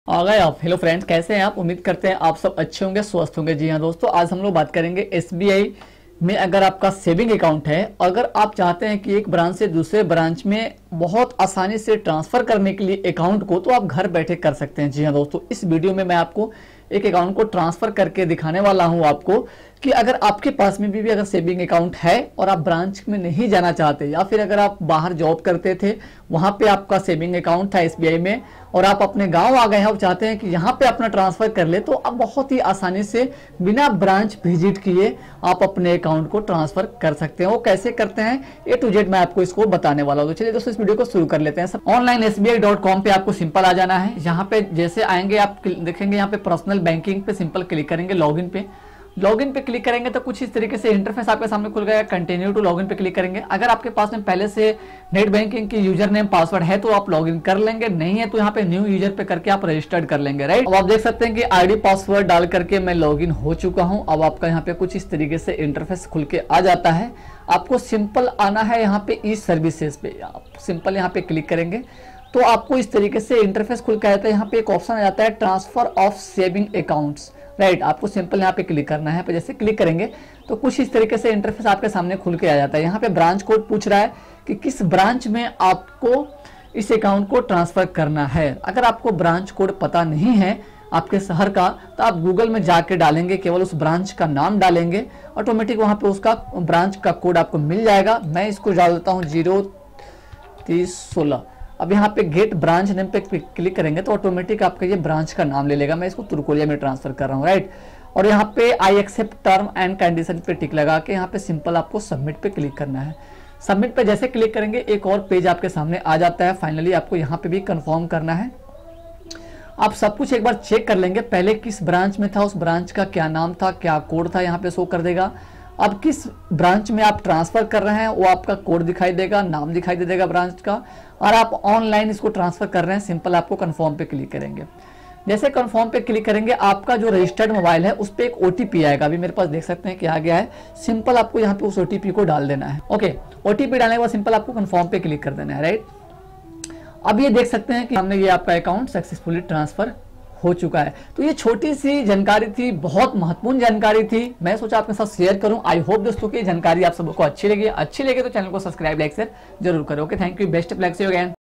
आ गए आप। Hello friends, कैसे हैं आप? उम्मीद करते हैं आप सब अच्छे होंगे, स्वस्थ होंगे। जी हाँ दोस्तों, आज हम लोग बात करेंगे एसबीआई में अगर आपका सेविंग अकाउंट है, अगर आप चाहते हैं कि एक ब्रांच से दूसरे ब्रांच में बहुत आसानी से ट्रांसफर करने के लिए अकाउंट को, तो आप घर बैठे कर सकते हैं। जी हाँ दोस्तों, इस वीडियो में मैं आपको एक अकाउंट को ट्रांसफर करके दिखाने वाला हूं आपको कि अगर आपके पास में भी अगर सेविंग अकाउंट है और आप ब्रांच में नहीं जाना चाहते, या फिर अगर आप बाहर जॉब करते थे, वहां पे आपका सेविंग अकाउंट था एसबीआई में और आप अपने गांव आ गए हैं और चाहते हैं कि यहाँ पे अपना ट्रांसफर कर ले, तो आप बहुत ही आसानी से बिना ब्रांच विजिट किए आप अपने अकाउंट को ट्रांसफर कर सकते हैं। वो कैसे करते हैं ए टू जेड मैं आपको इसको बताने वाला हूँ। तो चलिए दोस्तों, इस वीडियो को शुरू कर लेते हैं। सब ऑनलाइन SBI.com पे आपको सिंपल आ जाना है। यहाँ पे जैसे आएंगे आप देखेंगे यहाँ पे पर्सनल बैंकिंग पे सिंपल क्लिक करेंगे। लॉगिन पे क्लिक करेंगे तो कुछ इस तरीके से इंटरफेस आपके सामने खुल गया। कंटिन्यू टू लॉगिन पे क्लिक करेंगे। अगर आपके पास में पहले से नेट बैंकिंग की यूजर नेम पासवर्ड है तो आप लॉगिन कर लेंगे, नहीं है तो यहाँ पे न्यू यूजर पे करके आप रजिस्टर्ड कर लेंगे। राइट, अब आप देख सकते हैं कि आईडी पासवर्ड डाल करके मैं लॉगिन हो चुका हूँ। अब आपका यहाँ पे कुछ इस तरीके से इंटरफेस खुल के आ जाता है। आपको सिंपल आना है यहाँ पे ई सर्विसेज पे, आप सिंपल यहाँ पे क्लिक करेंगे तो आपको इस तरीके से इंटरफेस खुल के आता है। यहाँ पे एक ऑप्शन आ जाता है transfer of saving accounts. Right, आपको सिंपल यहाँ पे क्लिक करना है। जैसे क्लिक करेंगे तो कुछ इस तरीके से इंटरफेस आपके सामने खुल के आ जाता है। यहाँ पे ब्रांच कोड पूछ रहा है कि किस ब्रांच में आपको इस अकाउंट को ट्रांसफर करना है। अगर आपको ब्रांच कोड पता नहीं है आपके शहर का, तो आप गूगल में जाके डालेंगे, केवल उस ब्रांच का नाम डालेंगे, ऑटोमेटिक वहाँ पे उसका ब्रांच का कोड आपको मिल जाएगा। मैं इसको डाल देता हूँ 03016। अब यहाँ पे गेट ब्रांच नेम पे क्लिक करेंगे तो ऑटोमेटिक आपका ये ब्रांच का नाम ले लेगा। मैं इसको तुरकोलिया में ट्रांसफर कर रहा हूँ। राइट, और यहाँ पे I accept term and condition पे टिक लगा के यहाँ पे सिंपल आपको सबमिट पे क्लिक करना है। सबमिट पे जैसे क्लिक करेंगे एक और पेज आपके सामने आ जाता है। फाइनली आपको यहाँ पे भी कंफर्म करना है। आप सब कुछ एक बार चेक कर लेंगे, पहले किस ब्रांच में था, उस ब्रांच का क्या नाम था, क्या कोड था, यहाँ पे शो कर देगा। अब किस ब्रांच में आप ट्रांसफर कर रहे हैं वो आपका कोड दिखाई देगा, नाम दिखाई दे देगा ब्रांच का, और आप ऑनलाइन इसको ट्रांसफर कर रहे हैं। सिंपल आपको कंफर्म पे क्लिक करेंगे। जैसे कंफर्म पे क्लिक करेंगे आपका जो रजिस्टर्ड मोबाइल है उस पर एक ओटीपी आएगा। अभी मेरे पास देख सकते हैं कि आ गया है। सिंपल आपको यहाँ पे उस ओटीपी को डाल देना है। ओके, ओटीपी डालने के बाद सिंपल आपको कंफर्म पे क्लिक कर देना है। राइट, अब ये देख सकते हैं कि हमने ये आपका अकाउंट सक्सेसफुली ट्रांसफर हो चुका है। तो ये छोटी सी जानकारी थी, बहुत महत्वपूर्ण जानकारी थी, मैं सोचा आपके साथ शेयर करूं। आई होप दोस्तों की जानकारी आप सबको अच्छी लगी तो चैनल को सब्सक्राइब, लाइक, शेयर जरूर करो। Okay, thank you, best of luck, see you again.